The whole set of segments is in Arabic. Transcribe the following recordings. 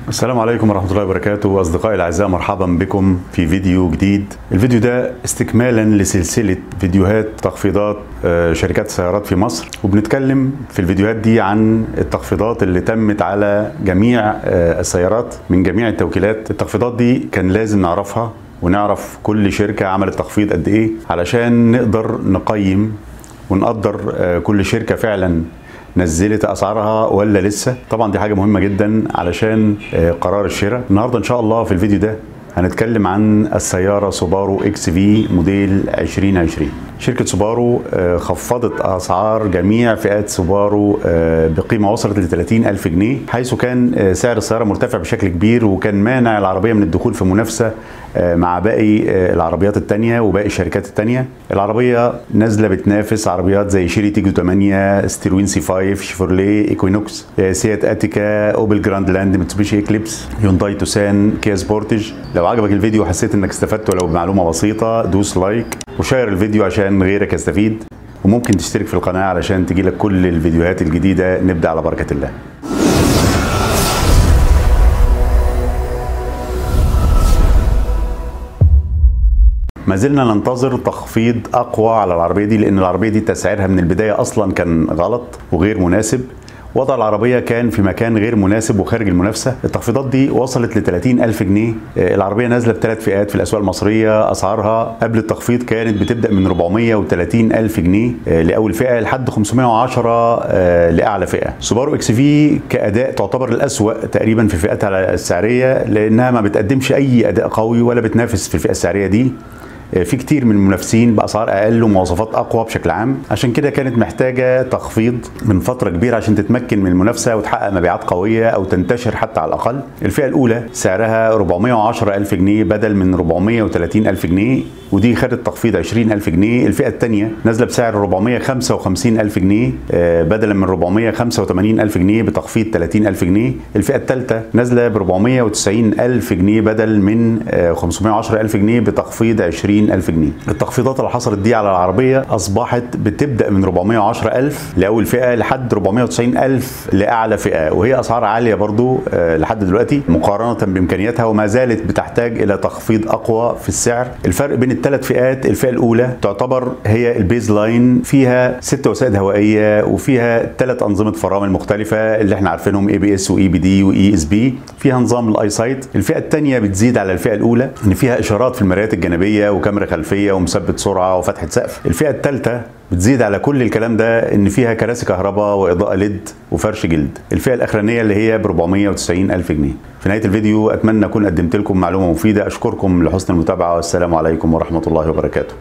السلام عليكم ورحمة الله وبركاته. أصدقائي الأعزاء، مرحبا بكم في فيديو جديد. الفيديو ده استكمالا لسلسلة فيديوهات تخفيضات شركات السيارات في مصر، وبنتكلم في الفيديوهات دي عن التخفيضات اللي تمت على جميع السيارات من جميع التوكيلات. التخفيضات دي كان لازم نعرفها ونعرف كل شركة عملت تخفيض قد إيه علشان نقدر نقيم ونقدر كل شركة فعلا نزلت اسعارها ولا لسه. طبعا دي حاجه مهمه جدا علشان قرار الشراء. النهارده ان شاء الله في الفيديو ده هنتكلم عن السياره سوبارو اكس في موديل 2020. شركه سوبارو خفضت اسعار جميع فئات سوبارو بقيمه وصلت ل 30,000 جنيه، حيث كان سعر السياره مرتفع بشكل كبير وكان مانع العربيه من الدخول في منافسه مع باقي العربيات التانية وباقي الشركات التانية. العربية نازلة بتنافس عربيات زي شيري تيجو 8، ستيروين سي 5، شيفروليه ايكوينوكس، سيات اتيكا، اوبل جراند لاند، ميتسوبيشي اكليبس، هيونداي توسان، كيا سبورتج. لو عجبك الفيديو وحسيت انك استفدت ولو بمعلومة بسيطة دوس لايك وشير الفيديو عشان غيرك يستفيد، وممكن تشترك في القناة علشان تجيلك كل الفيديوهات الجديدة. نبدأ على بركة الله. ما زلنا ننتظر تخفيض اقوى على العربيه دي، لان العربيه دي تسعيرها من البدايه اصلا كان غلط وغير مناسب. وضع العربيه كان في مكان غير مناسب وخارج المنافسه. التخفيضات دي وصلت ل 30,000 جنيه. العربيه نازله بثلاث فئات في الاسواق المصريه. اسعارها قبل التخفيض كانت بتبدا من 430,000 جنيه لاول فئه لحد 510 لاعلى فئه. سوبارو اكس في كاداء تعتبر الاسوأ تقريبا في فئاتها السعريه، لانها ما بتقدمش اي اداء قوي ولا بتنافس في الفئه السعريه دي. في كتير من المنافسين باسعار اقل ومواصفات اقوى بشكل عام، عشان كده كانت محتاجه تخفيض من فتره كبيره عشان تتمكن من المنافسه وتحقق مبيعات قويه او تنتشر حتى على الاقل. الفئه الاولى سعرها 410,000 جنيه بدل من 430,000 جنيه، ودي خدت تخفيض 20,000 جنيه. الفئه الثانيه نازله بسعر 455,000 جنيه بدلا من 485,000 جنيه بتخفيض 30,000 جنيه. الفئه الثالثه نازله ب 490,000 جنيه بدل من 510,000 جنيه بتخفيض 20,000 جنيه. التخفيضات اللي حصلت دي على العربيه اصبحت بتبدا من 410,000 لاول فئه لحد 490,000 لاعلى فئه، وهي اسعار عاليه برضو لحد دلوقتي مقارنه بامكانياتها، وما زالت بتحتاج الى تخفيض اقوى في السعر. الفرق بين الثلاث فئات: الفئه الاولى تعتبر هي البيز لاين، فيها 6 وسائد هوائيه وفيها 3 انظمه فرامل مختلفه اللي احنا عارفينهم: اي بي اس واي بي دي واي اس بي. فيها نظام الاي سايت. الفئه الثانيه بتزيد على الفئه الاولى ان فيها اشارات في المرايات الجانبيه وكاميرا خلفيه ومثبت سرعه وفتحه سقف. الفئه الثالثه بتزيد على كل الكلام ده ان فيها كراسي كهرباء واضاءه ليد وفرش جلد. الفئه الاخرانيه اللي هي ب 490,000 جنيه. في نهايه الفيديو اتمنى اكون قدمت لكم معلومه مفيده. اشكركم لحسن المتابعه، والسلام عليكم ورحمه الله وبركاته.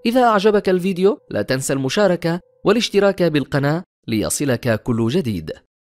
إذا أعجبك الفيديو لا تنسى المشاركة والاشتراك بالقناة ليصلك كل جديد.